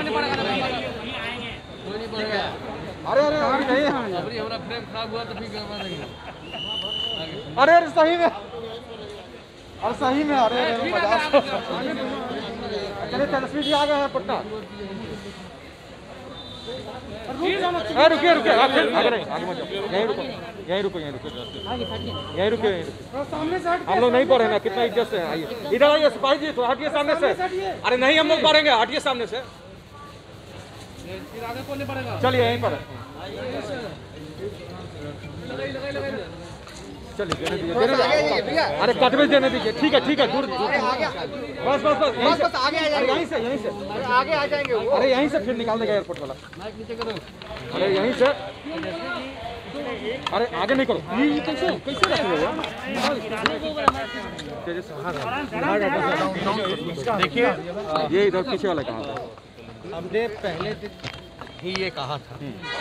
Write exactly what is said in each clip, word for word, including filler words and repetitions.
अरे अरे अभी नहीं, अभी हमारा फ्रेम खराब हुआ तो फिर करवा देंगे। अरे अरे सही में, अरे सही में, अरे अरे मजाक। चलिए तेजस्वी जी आ गए हैं पटना। अरे रुकिए रुकिए, आगे नहीं, आगे मत जाओ, यहीं रुको, यहीं रुको, यहीं रुको, यहीं रुको, यहीं रुको। हम लोग नहीं पढ़े ना, कितना इज्जत से आइए, इधर आइए सिपाही जी, तो हटिए सामने से। अरे नहीं, हम लोग पढ़ेंगे, हटिए सामने से। चलिए यहीं पर, चलिए देने दीजिए, देने दीजिए। अरे कटवे देने दीजिए, ठीक है ठीक है, दूर दूर, बस बस बस यहीं से, यहीं से यहीं से आगे आ जाएंगे। अरे यहीं से फिर निकाल देगा एयरपोर्ट वाला। अरे यहीं से, अरे आगे नहीं करो, ये कैसे कैसे रख रहे हो? देखिए ये इधर पीछे वाला कहाँ था? हमने पहले दिन ही ये कहा था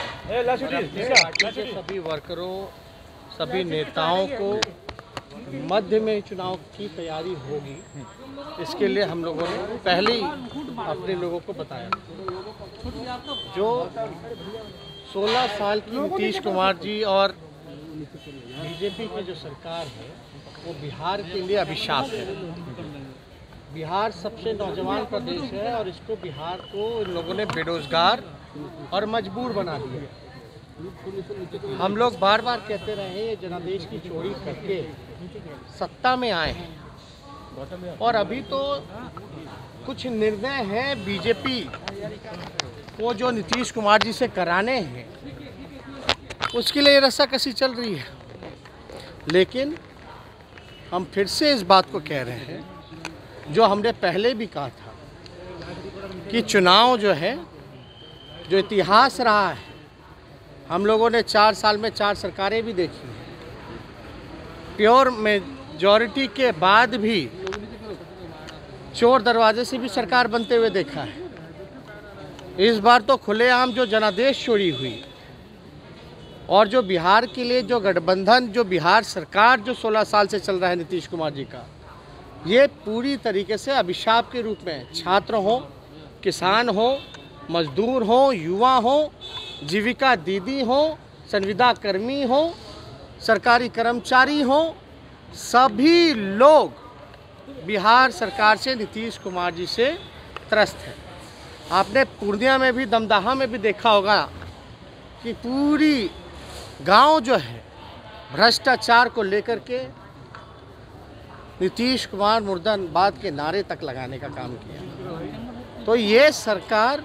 कि सभी वर्करों, सभी नेताओं को मध्य में चुनाव की तैयारी होगी। इसके लिए हम लोगों ने पहले ही अपने लोगों को बताया। जो सोलह साल की नीतीश कुमार जी और बीजेपी की जो सरकार है वो बिहार के लिए अभिशाप है। बिहार सबसे नौजवान प्रदेश है और इसको बिहार को इन लोगों ने बेरोजगार और मजबूर बना दिया। हम लोग बार बार कहते रहे हैं ये जनादेश की चोरी करके सत्ता में आए हैं और अभी तो कुछ निर्णय हैं बीजेपी को जो नीतीश कुमार जी से कराने हैं, उसके लिए रस्साकसी चल रही है। लेकिन हम फिर से इस बात को कह रहे हैं जो हमने पहले भी कहा था कि चुनाव जो है, जो इतिहास रहा है, हम लोगों ने चार साल में चार सरकारें भी देखी हैं। प्योर मेजॉरिटी के बाद भी चोर दरवाजे से भी सरकार बनते हुए देखा है। इस बार तो खुलेआम जो जनादेश चोरी हुई और जो बिहार के लिए जो गठबंधन, जो बिहार सरकार जो सोलह साल से चल रहा है नीतीश कुमार जी का, ये पूरी तरीके से अभिशाप के रूप में छात्र हो, किसान हो, मजदूर हो, युवा हो, जीविका दीदी हो, संविदा कर्मी हो, सरकारी कर्मचारी हो, सभी लोग बिहार सरकार से, नीतीश कुमार जी से त्रस्त हैं। आपने पूर्णिया में भी, दमदाहा में भी देखा होगा कि पूरी गांव जो है भ्रष्टाचार को लेकर के नीतीश कुमार मुर्दाबाद के नारे तक लगाने का काम किया। तो ये सरकार,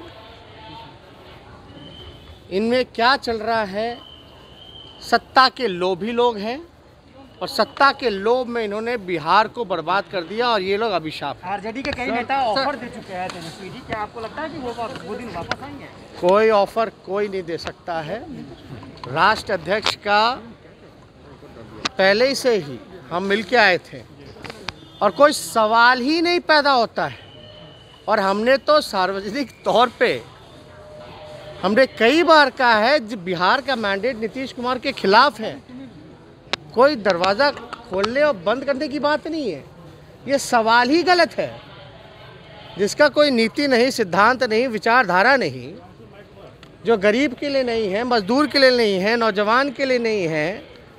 इनमें क्या चल रहा है, सत्ता के लोभी लोग हैं और सत्ता के लोभ में इन्होंने बिहार को बर्बाद कर दिया और ये लोग अभिशाप। आरजेडी के कई नेता ऑफर दे चुके हैं तेजस्वी जी, क्या आपको लगता है कि वो वो दिन वापस आएंगे? कोई ऑफर कोई नहीं दे सकता है। राष्ट्र अध्यक्ष का पहले से ही हम मिलके आए थे और कोई सवाल ही नहीं पैदा होता है। और हमने तो सार्वजनिक तौर पे हमने कई बार कहा है कि बिहार का मैंडेट नीतीश कुमार के खिलाफ है। कोई दरवाज़ा खोलने और बंद करने की बात नहीं है, ये सवाल ही गलत है। जिसका कोई नीति नहीं, सिद्धांत नहीं, विचारधारा नहीं, जो गरीब के लिए नहीं है, मजदूर के लिए नहीं है, नौजवान के लिए नहीं है,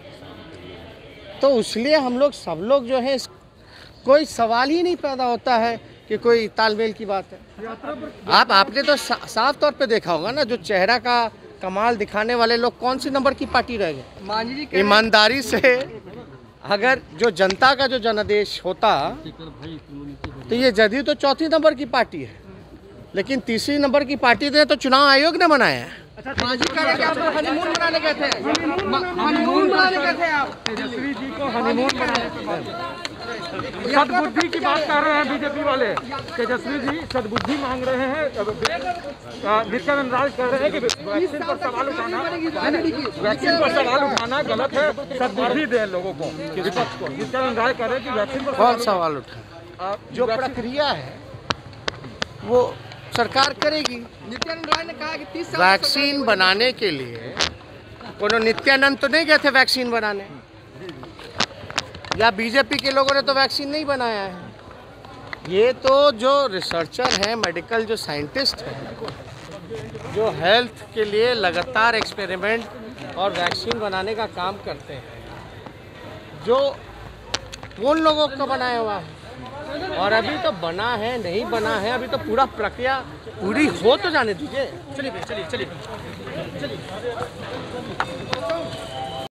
तो इसलिए हम लोग सब लोग जो है, कोई सवाल ही नहीं पैदा होता है कि कोई तालमेल की बात है। आप आपने तो सा, साफ तौर पे देखा होगा ना, जो चेहरा का कमाल दिखाने वाले लोग कौन सी नंबर की पार्टी रह गए? ईमानदारी से अगर जो जनता का जो जनादेश होता तो ये जदयू तो चौथी नंबर की पार्टी है, लेकिन तीसरी नंबर की पार्टी ने तो चुनाव आयोग ने बनाया है। अच्छा, हनीमून मनाने गए थे, हनीमून मनाने गए थे आप? तेजस्वी जी को हनीमून मनाने, सद्बुद्धि की बात कर रहे हैं बीजेपी वाले। तेजस्वी जी सद्बुद्धि मांग रहे हैं, नित्यानंद राय कह रहे हैं कि वैक्सीन पर सवाल उठाना, वैक्सीन पर सवाल उठाना गलत है, सद्बुद्धि दे लोगों को, विपक्ष को। नित्यानंद राय कह रहे हैं कि वैक्सीन पर कौन सवाल उठा? जो प्रक्रिया है वो सरकार करेगी। नित्यानंद राय ने कहा कि तीस साल वैक्सीन बनाने के लिए कोनो नित्यानंद तो नहीं गए थे वैक्सीन बनाने, या बीजेपी के लोगों ने तो वैक्सीन नहीं बनाया है। ये तो जो रिसर्चर हैं, मेडिकल जो साइंटिस्ट हैं, जो हेल्थ के लिए लगातार एक्सपेरिमेंट और वैक्सीन बनाने का काम करते हैं, जो उन लोगों का बनाया हुआ है। और अभी तो बना है नहीं बना है, अभी तो पूरा प्रक्रिया पूरी हो तो जाने दीजिए। चलिए चलिए चलिए चलिए।